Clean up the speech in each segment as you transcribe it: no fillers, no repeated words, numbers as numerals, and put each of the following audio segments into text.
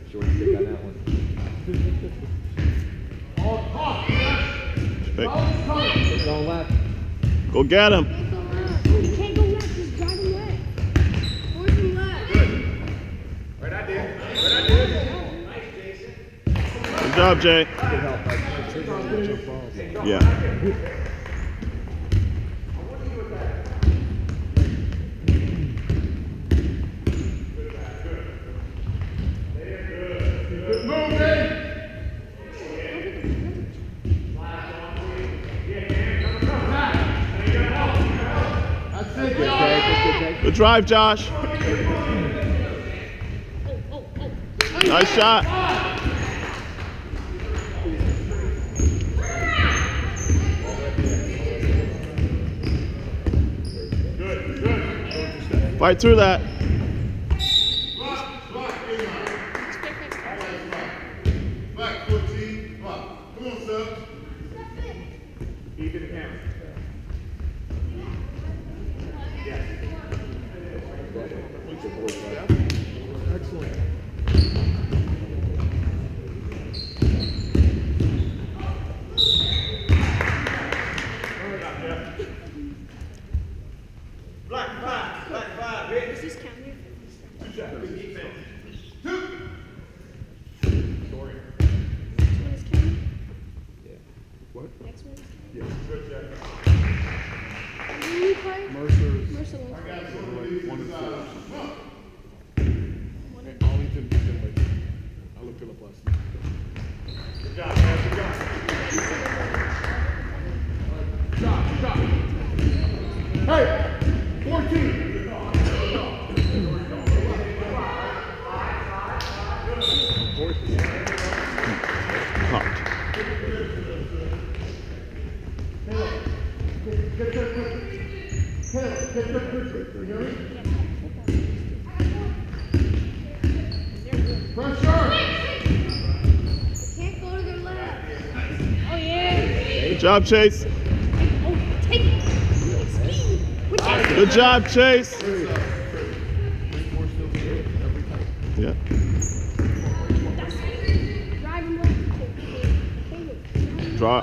Short stick on that one. It's going left. Go get him. You can't go left, just drive him left. Force him left. Right idea. Right idea. Nice, Jason. Good job, Jay. Good help. Jump balls. Yeah. Good moving. Good drive, Josh. Nice shot. Fight through that. Back 14. Come on, sir. Keep in the camera. Excellent. Black five, hit. Is this counting? Good job. Good defense. Next one is counting? What? Next one is counting? Yes. Good job. Who do we play? Mercer's Mercer wins. one and four. One And Arlington beat them like I looked it up last night. Good job, man. Good job. Shot. Hey! 14! Pumped. Can't go to the left. Oh, yeah. Good job, Chase. Oh, take it. Speed. Which is Good job, Chase. Yeah. drive him left. Drop.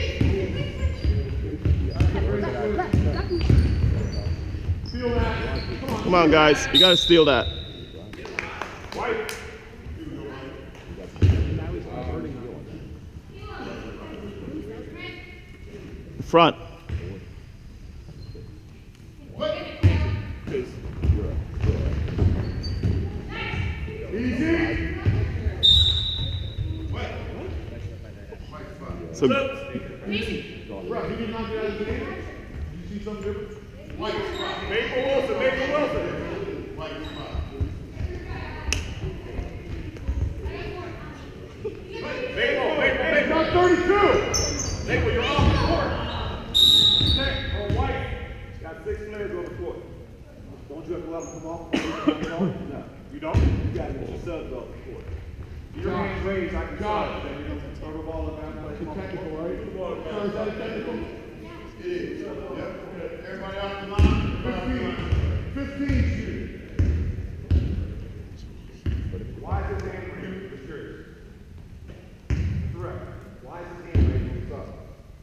Come on, guys. You gotta steal that. Front. So Bro, he did not get out of the game. Did you see something different? White spot. Maple Wilson. White spot. Maple. Not 32. Maple, you're off the court. Check on White. Got 6 players on the court. Don't you have to let them come off? No. You don't? You got to get your subs off the court. Your hands raised, I can stop. Then you don't throw the ball around. Technical, right? Is that a technical? It is. Yep. Everybody off the line. 15 shooting. Why is his hand raised? Just curious. Correct. Why is his hand raised when we saw?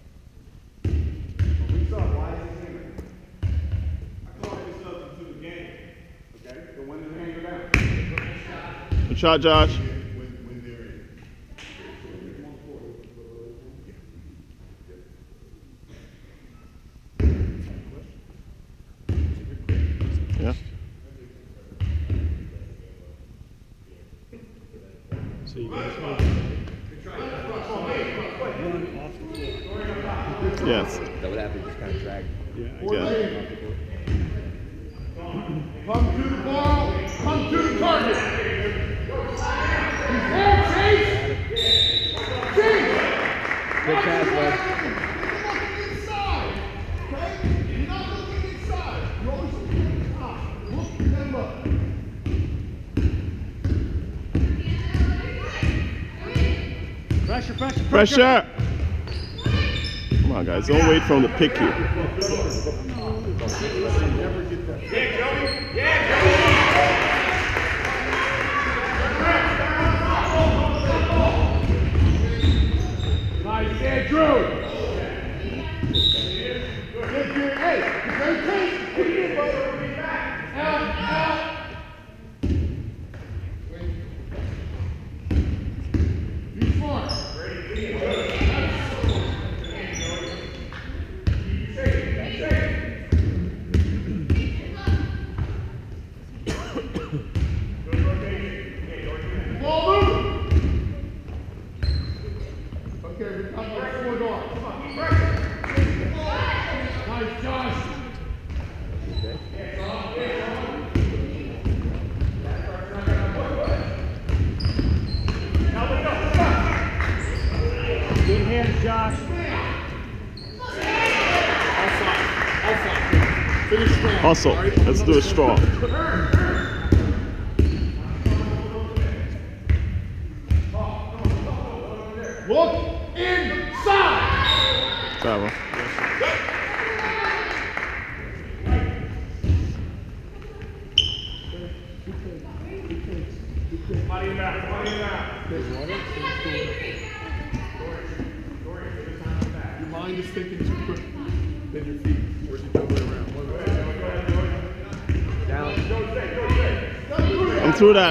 When we saw, why is his hand raised? I call this substance to the game. Okay? So when the hand go down. good shot, Josh. When they're in. Yeah. So you guys run off the floor. Yes. That would have to just kind of drag. Yeah. Yeah. Come to the ball. Come to the target. He's there, Chase. Chase. Good pass, Wes. Pressure. Come on, guys. Don't wait for him to pick you. Josh. Finish strong. Hustle. all right? Let's do it strong. Look inside. Travel. Money back. Your mind is thinking too quick than your feet. Where's the other way around? Down. I'm through that.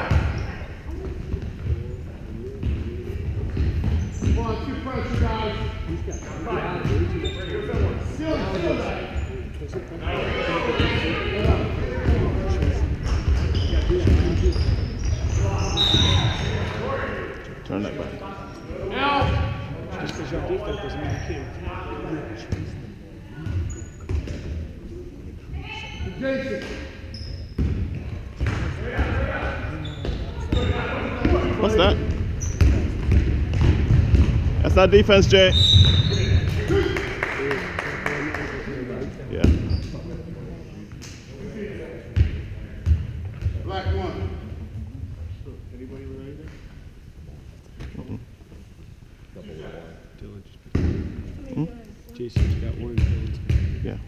Come on, keep pressure, guys. Still that. Turn that back. Now, just because your defense doesn't mean you can't. Jason. What's that? That's not defense, Jay. Yeah. Black one. Anybody related? Jason's got one. Yeah.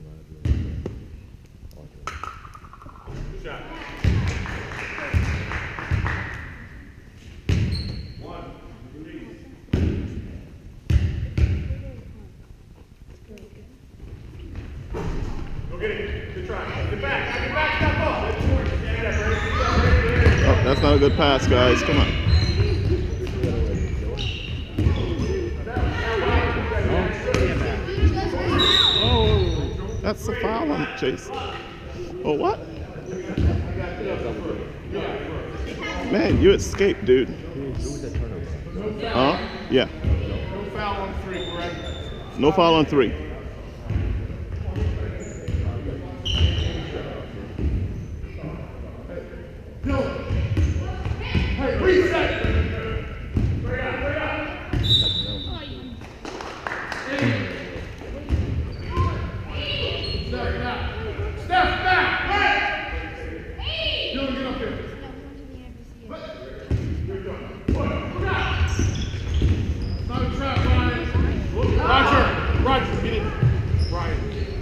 Go get it. Good try. Get back. Step up. Oh, that's not a good pass, guys. Come on. That's a foul on Chase. Oh, what? Man, you escaped, dude. Huh? Yeah. No foul on 3, correct? No foul on 3. Hey, reset! Step back! Hey! Dylan, get up here. Not a trap, Ryan. Roger, get in. Ryan.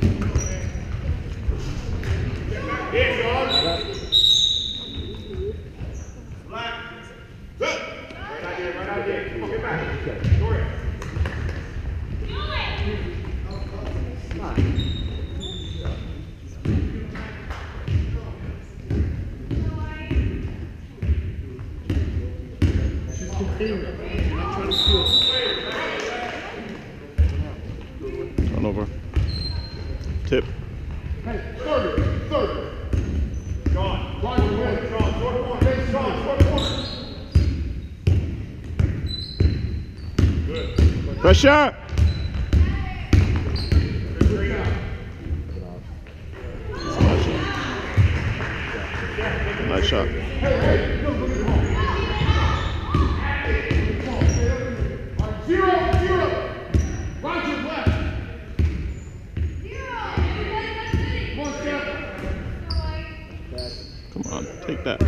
Here, Sean. Black. Good. Right idea. Come on, get back. Dorian. She's contained. You're not trying to steal. Turnover. Tip. Hey, third. Sean. Roger, win. Sean, short corner. Sean, short corner. Good. Pressure! Nice shot. Zero. Roger, left. One step. Come on, take that.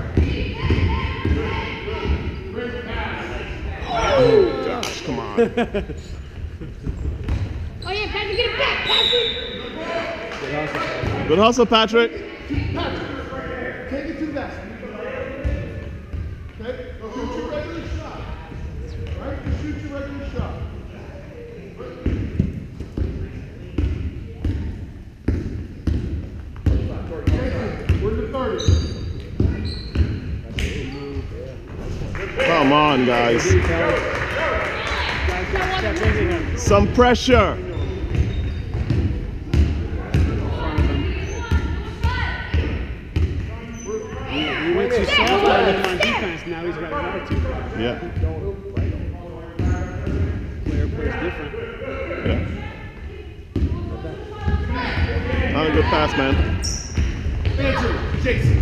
Oh, gosh, come on. Oh yeah, Patrick, get it back, Patrick! Good hustle, Patrick. Patrick, take it to that. Okay? Go shoot your regular shot. Right? Go shoot your regular shot. Jason, we're in the 30. Come on, guys. Some pressure. He went too soft on defense, now he's got an attitude. Yeah. Player plays different. Yeah. Not a good pass, man. Andrew, Jason.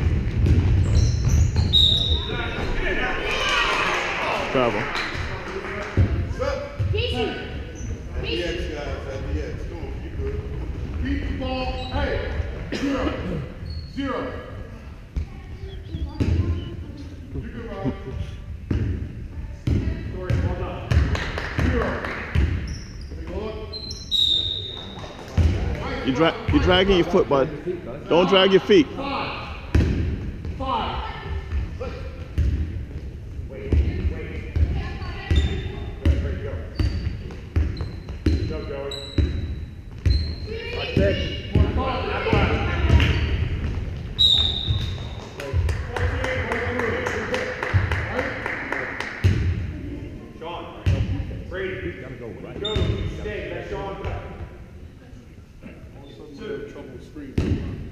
Travel. Jason, Story, well done. 0. Take a look. You're dragging your foot, bud. Don't drag your feet. 5. 5. Wait. Great, go. Go, Joey. That's it. 1 5. Now go out. Sean, Brady, Gotta go right. go, stay, let Sean go. Trouble with screens.